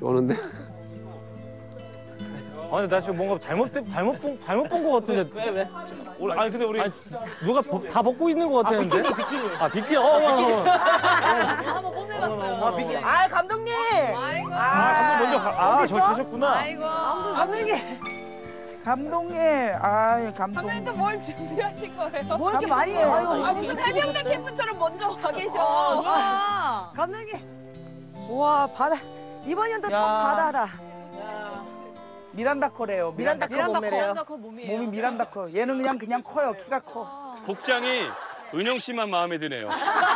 쪼는데. 근데 나 지금 뭔가 잘못 본 거 같은데. 왜? 아니 근데 우리 누가 다 벗고 있는 거 같았는데. 비키니. 아 비키니. 한번 뽐내봤어요. 비키니. 아 감독님. 아이고. 감독 먼저 저 가셨구나. 아이고. 감독님. 감독님. 아 감독. 감독님 또 뭘 준비하신 거예요? 뭐 이렇게 많이 해요? 무슨 해병대 캠프처럼 먼저 와 계셔. 와. 감독님. 와 바다 이번 연도 첫 바다다. 미란다 코래요. 미란다 코 몸매래요. 미란다 코 몸이에요. 몸이 미란다 코. 얘는 그냥 커요. 키가 커. 복장이 은영 씨만 마음에 드네요.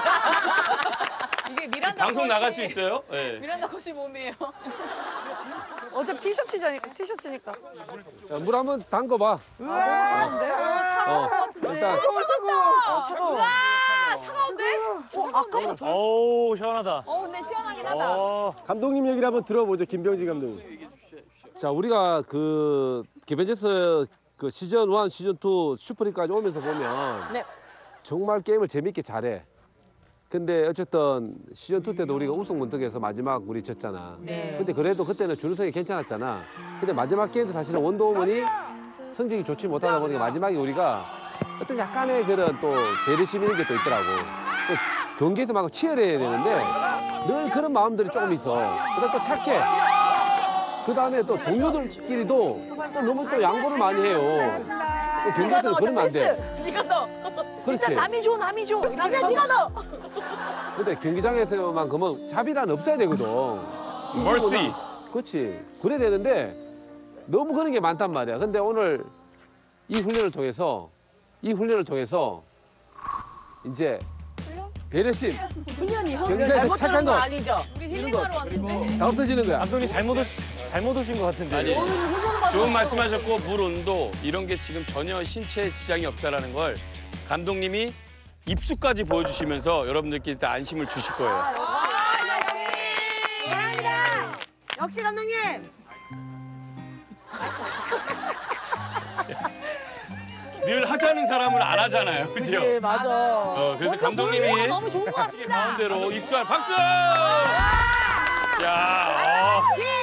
이게 미란다 방송 나갈 수 있어요? 네. 미란다 컷이 몸이에요. 어차피 티셔츠니까. 물 한번 담궈봐. 차가운데? 일단 차가워. 와 차가운데? 아까보다 더. 오 시원하다. 근데 시원하긴 하다. 감독님 얘기를 한번 들어보죠, 김병지 감독님. 자, 우리가 그 개벤져스 그 시즌 1, 시즌 2, 슈퍼리그까지 오면서 보면 네. 정말 게임을 재밌게 잘해. 근데 어쨌든 시즌 2 때도 우리가 우승 문턱에서 마지막 우리 졌잖아. 근데 그래도 그때는 준우승이 괜찮았잖아. 근데 마지막 게임도 사실은 원더우먼이 성적이 좋지 못하다 보니까 마지막에 우리가 어떤 약간의 그런 또 배려심 이런 게 또 있더라고. 또 경기에서 막 치열해야 되는데 늘 그런 마음들이 조금 있어. 그다음 또 착해. 그 다음에 또 동료들끼리도 또 너무 또 양보를 많이 해요. 또 경기에서는 그러면 안 돼. 네가 넣어. 그렇지. 남이 줘. 남자 네가 넣어. 근데 경기장에서만 그러면 자비란 없어야 되거든. 멀시. 그렇지. 그래야 되는데 너무 그런 게 많단 말이야. 근데 오늘 이 훈련을 통해서 이제 배려심, 경기장에서 잘못 착한 들은 거 거 아니죠? 우리 힐링하러 왔는데. 다 없어지는 거야. 감독님 잘못 오신 것 같은데. 아니, 좋은 말씀하셨고 물 온도 이런 게 지금 전혀 신체에 지장이 없다라는 걸 감독님이 입수까지 보여주시면서 여러분들께 일단 안심을 주실 거예요. 사랑합니다. 역시 감독님. 늘 하자는 사람을 안 하잖아요, 그죠? 네 맞아. 그래서 감독님이 너무 좋은 것 같습니다. 가운데로 입수할 박수! 야,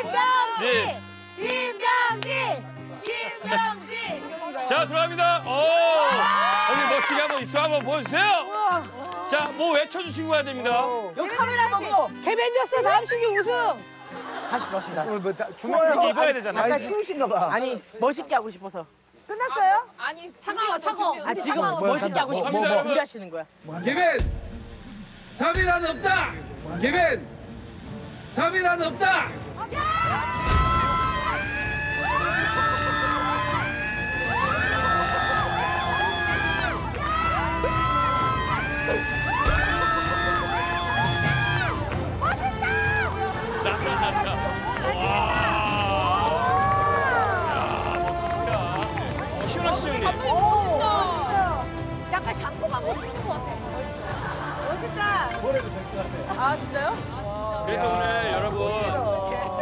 김병지. 자 들어갑니다. 형님 멋지게 한번 입수 한번 보여주세요. 자, 뭐 외쳐주시고 가야 됩니다. 여기 카메라 보고 개벤져스 다음 시기 우승. 다시 들어왔습니다. 중학생 입어야 되잖아. 잠깐 추우신가 봐. 아니 멋있게 하고 싶어서. 끝났어요? 아니 차가워. 아 지금 차가워. 멋있게 하고 싶어서 뭐. 준비하시는 거야. 개벤 3위란 없다. 개벤 3위란 없다. 나자. 와. 야, 멋지시다. 시원하시죠, 형님? 감독님 멋있다. 약간 샴푸 광고 주는 것 같아. 멋있다. 아 진짜요? 그래서 오늘 여러분